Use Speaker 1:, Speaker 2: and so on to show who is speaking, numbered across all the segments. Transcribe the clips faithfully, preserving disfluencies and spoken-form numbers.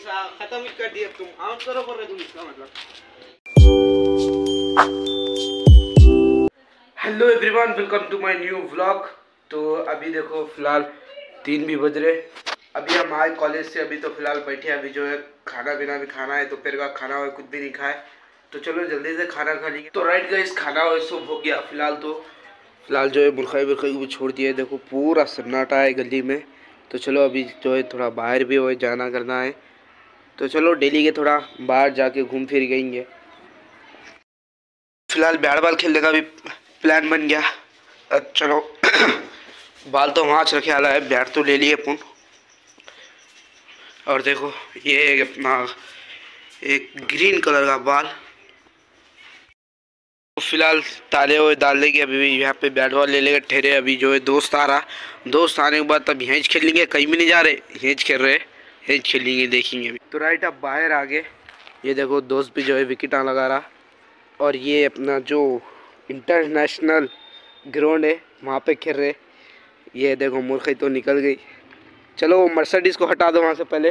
Speaker 1: खत्म ही कर दिया तुम, आउट करो कर रहे तुम, इसका मतलब। Hello everyone, welcome to my new vlog. तो अभी देखो फिलहाल तीन भी बज रहे, अभी हम आए कॉलेज से, अभी तो फिलहाल बैठे, अभी जो है खाना पीना भी खाना है, दोपहर का खाना हुआ, कुछ भी नहीं खाए, तो चलो जल्दी से खाना खा लीजिए। तो राइट गाइस, खाना और सब हो गया। फिलहाल तो फिलहाल जो है बुरखाई बुरखाई को भी छोड़ दिया है, देखो पूरा सन्नाटा है गली में। तो चलो अभी जो है थोड़ा बाहर भी हो जाना करना है, तो चलो डेली के थोड़ा बाहर जाके घूम फिर गएंगे। फिलहाल बैट बॉल खेलने का भी प्लान बन गया। अब चलो बाल तो वहाँ रखे आला है, बैट तो ले लिए अपन। और देखो ये अपना एक ग्रीन कलर का बाल। तो फिलहाल ताले हुए डाल देंगे, अभी भी यहाँ पे बैट बॉल ले लेकर ठहरे। अभी जो है दोस्त आ रहा, दोस्त आने के बाद तब यहीं खेल लेंगे, कहीं भी नहीं जा रहे, यहीं खेल रहे, यहीं खेलेंगे, देखेंगे अभी। तो राइट अब बाहर आ गए, ये देखो दोस्त भी जो है विकेटा लगा रहा। और ये अपना जो इंटरनेशनल ग्राउंड है वहाँ पे खेल रहे। ये देखो मूर्खी तो निकल गई। चलो वो मर्सिडीज को हटा दो वहाँ से पहले।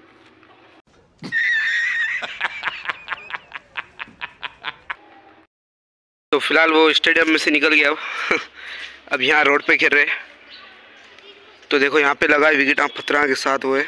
Speaker 1: तो फिलहाल वो स्टेडियम में से निकल गया अब अब यहाँ रोड पे खेल रहे। तो देखो यहाँ पे लगा है विकेट पत्थरा के साथ हुए।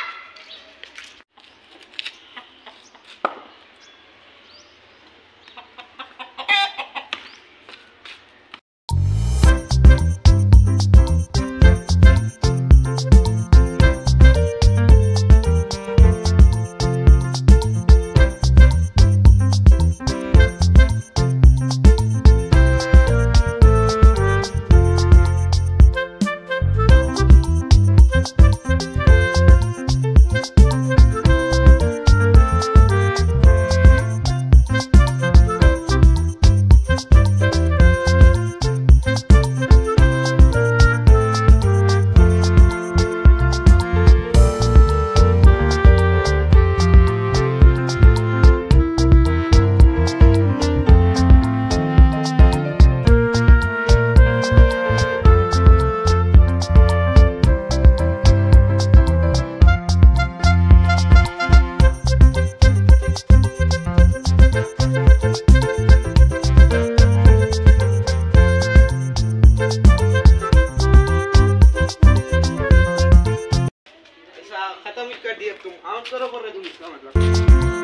Speaker 1: खत्म ही कर दिया तुम, आउट करो कर रहे तुम, इसका मतलब।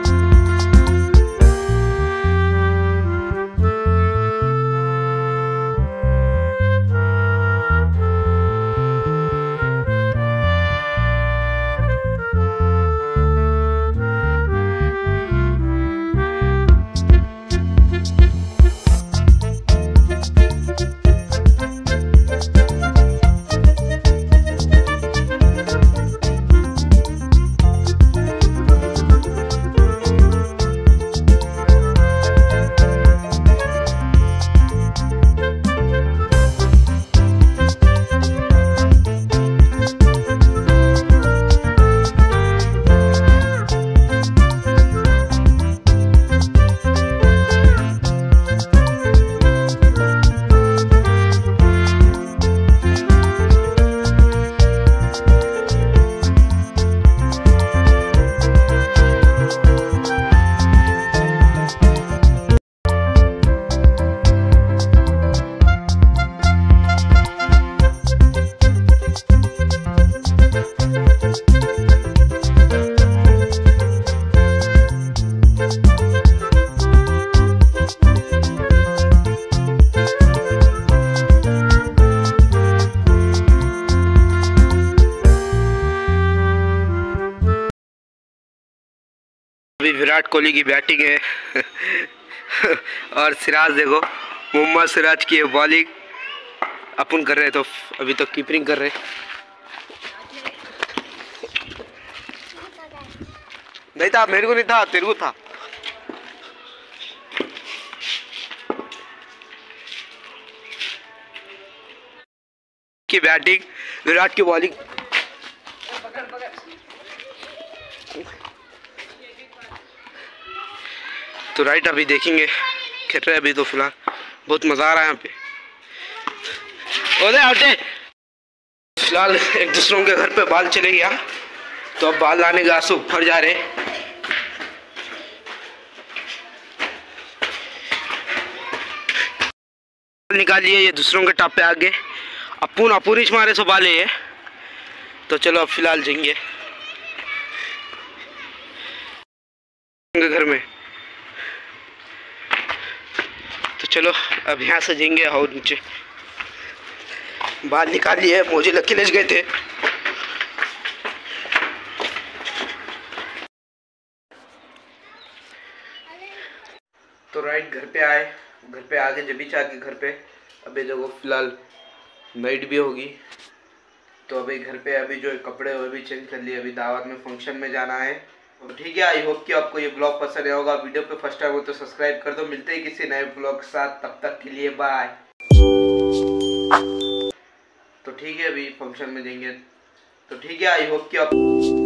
Speaker 1: अभी विराट कोहली की बैटिंग है और सिराज देखो, मोहम्मद सिराज की बॉलिंग अपन कर रहे, तो अभी तो कीपिंग कर रहे। नहीं था, मेरे को नहीं था, तेरे को था। की बैटिंग, विराट की बॉलिंग। तो राइट अभी देखेंगे, खेल रहे अभी तो फिलहाल बहुत मज़ा आ रहा है यहाँ पे। ओदे हटे। फिलहाल एक दूसरों के घर पे बाल चले गया, तो अब बाल लाने का से ऊपर जा रहे। निकालिए ये दूसरों के टाप पे आगे अपुन अपुनिश मारे सो बाले है। तो चलो अब फिलहाल जाएंगे घर में। तो चलो अब यहाँ से जाएंगे और नीचे। बाल निकालिए, मोजे लग के ले गए थे। तो राइट घर पे आए, घर पे आके जब भी चाह के घर पे अभी देखो फिलहाल नाइट भी होगी। तो अभी घर पे अभी जो कपड़े वो भी चेंज कर लिए, अभी दावत में फंक्शन में जाना है। तो ठीक है, आई होप कि आपको ये ब्लॉग पसंद आया होगा। वीडियो पे फर्स्ट टाइम हो तो सब्सक्राइब कर दो। मिलते हैं किसी नए ब्लॉग के साथ, तब तक के लिए बाय। तो ठीक है, अभी फंक्शन में जाएंगे। तो ठीक है, आई होप कि आप